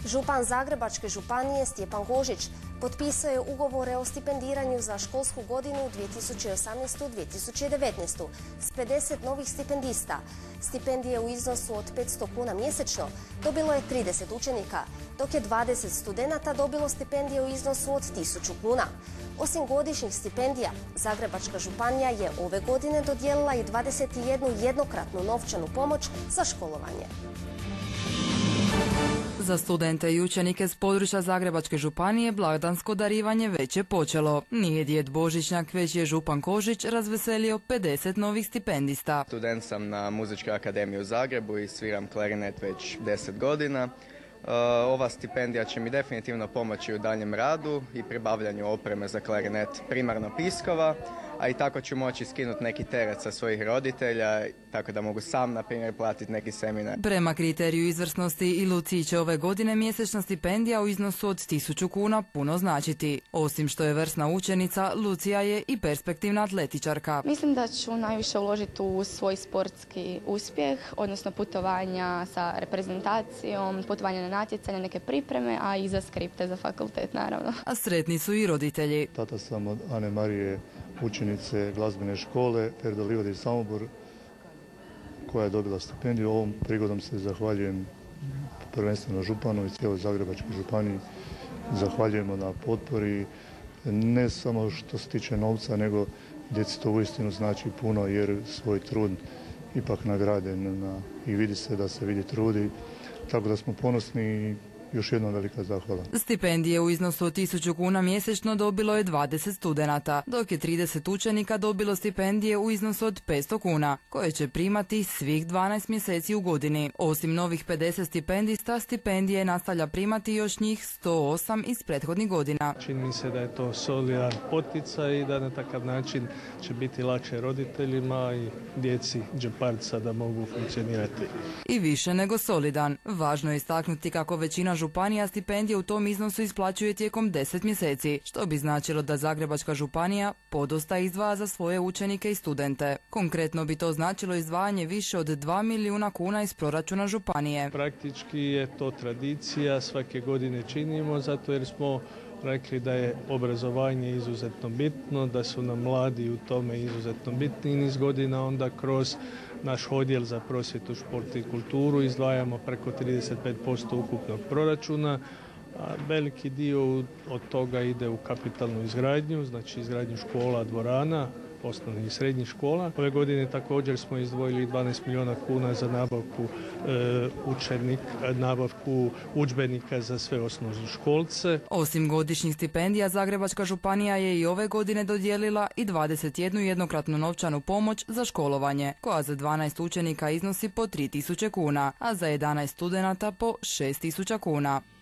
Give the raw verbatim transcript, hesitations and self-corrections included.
Župan Zagrebačke županije Stjepan Kožić potpisao je ugovore o stipendiranju za školsku godinu dvije tisuće osamnaestu dvije tisuće devetnaestu s pedeset novih stipendista. Stipendije u iznosu od petsto kuna mjesečno dobilo je trideset učenika, dok je dvadeset studenata dobilo stipendije u iznosu od tisuću kuna. Osim godišnjih stipendija, Zagrebačka županija je ove godine dodijelila i dvadeset jednu jednokratnu novčanu pomoć za školovanje. Za studente i učenike s područja Zagrebačke županije blagdansko darivanje već je počelo. Nije djed Božićnjak, već je župan Kožić razveselio pedeset novih stipendista. Student sam na Muzičkoj akademiji u Zagrebu i sviram klarinet već deset godina. Ova stipendija će mi definitivno pomoći u daljem radu i pribavljanju opreme za klarinet primarno piskova, a i tako ću moći skinuti neki teret sa svojih roditelja, tako da mogu sam, na primjer, platiti neki seminar. Prema kriteriju izvrsnosti i Luciji će ove godine mjesečna stipendija u iznosu od tisuću kuna puno značiti. Osim što je vrsna učenica, Lucija je i perspektivna atletičarka. Mislim da ću najviše uložiti u svoj sportski uspjeh, odnosno putovanja sa reprezentacijom, putovanja na natjecanje, neke pripreme, a i za skripte za fakultet, naravno. A sretni su i roditelji. Tata sam od Ane Marije, učenice glazbene škole Ferdo Livadi Samobor, koja je dobila stipendiju. Ovom prigodom se zahvaljujem prvenstveno županu i cijeloj Zagrebačkoj županiji. Zahvaljujemo na potpori, ne samo što se tiče novca, nego djeci to uistinu znači puno, jer svoj trud ipak nagrade na, i vidi se da se vidi trudi, tako da smo ponosni i još jedna velika zahvala. Stipendije u iznosu od tisuću kuna mjesečno dobilo je dvadeset studenata, dok je trideset učenika dobilo stipendije u iznosu od petsto kuna, koje će primati svih dvanaest mjeseci u godini. Osim novih pedeset stipendista, stipendije nastavlja primati još njih sto osam iz prethodnih godina. Čini mi se da je to solidan poticaj i da na takav način će biti lakše roditeljima i djeci džeparca da mogu funkcionirati. I više nego solidan. Važno je istaknuti kako većina županija stipendije u tom iznosu isplaćuje tijekom deset mjeseci, što bi značilo da Zagrebačka županija podosta izdvaja za svoje učenike i studente. Konkretno bi to značilo izdvajanje više od dva milijuna kuna iz proračuna županije. Praktički je to tradicija, svake godine činimo, zato jer smo rekli da je obrazovanje izuzetno bitno, da su nam mladi u tome izuzetno bitni i niz godina onda kroz naš odjel za prosvjetu, šport i kulturu izdvajamo preko trideset pet posto ukupnog proračuna, a veliki dio od toga ide u kapitalnu izgradnju, znači izgradnju škola, dvorana, osnovnih i srednjih škola. Ove godine također smo izdvojili dvanaest milijuna kuna za nabavku e, učenika, nabavku udžbenika za sve osnovnoškolce. Osim godišnjih stipendija, Zagrebačka županija je i ove godine dodijelila i dvadeset jednu jednokratnu novčanu pomoć za školovanje, koja za dvanaest učenika iznosi po tri tisuće kuna, a za jedanaest studenata po šest tisuća kuna.